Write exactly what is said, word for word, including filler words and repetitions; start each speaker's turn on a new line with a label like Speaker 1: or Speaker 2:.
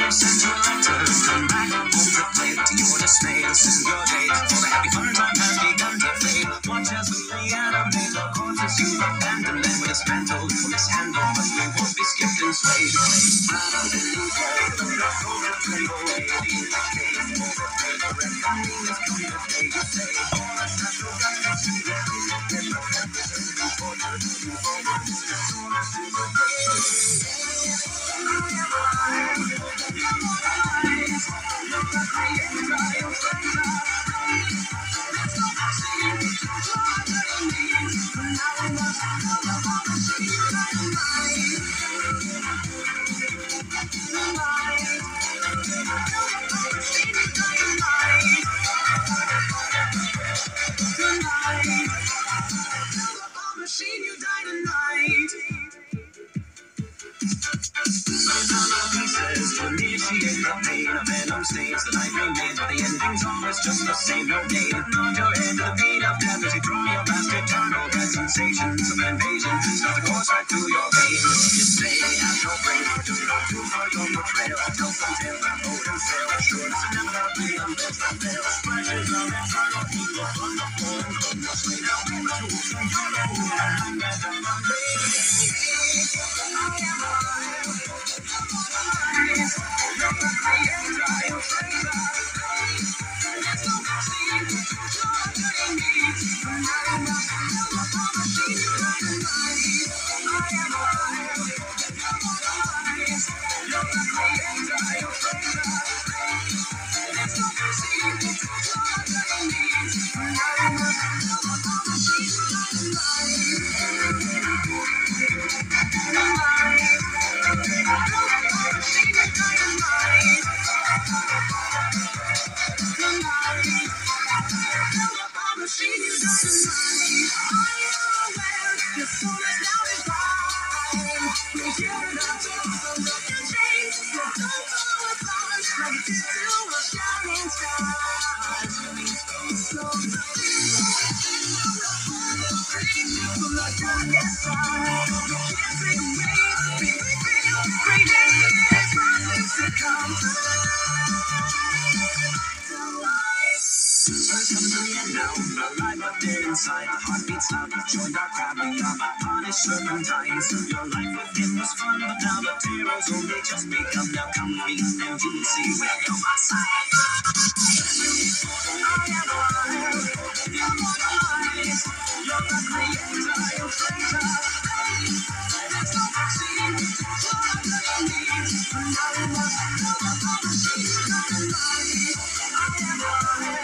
Speaker 1: Never sent your letters, come back home to play. To your dismay, this is your day. For the happy fun time has begun to fade. Watch as we reanimate the corpses you've abandoned. Then we're dismantled, we'll mishandled, but we won't be skipped and swayed. Rather than lose way, the soul will tremble away. The indicator for the paper, and coming is coming the day you say. All us natural guys, you let me get them, but can't listen to torture. You forward, the soul is to the machine, you die tonight. Pieces to initiate the pain of venom stains. The night remains, but the ending's always just the same. No gain. Nod your head to the beat of death as you draw your last eternal red sensations of invasion. Start to course right through your veins. You say have no brain, but just not too far your portrayal. Tell some tale that hold and sail. Assurance inevitably unveils the veil. Splashes of infernal heat will run the floor and come the sway. Now we were tools from your own and get them on me. Inside the heartbeats loud, you've joined our crowd. We are but punished serpentines. So your life with him was fun, but now the terror's only just begun. Now come with me and you will see where you're my side. I am alive, you're my eyes. You're the creator, you're traitor. There's no vaccine, you're not gonna need. But now we must know about the machine. I am alive.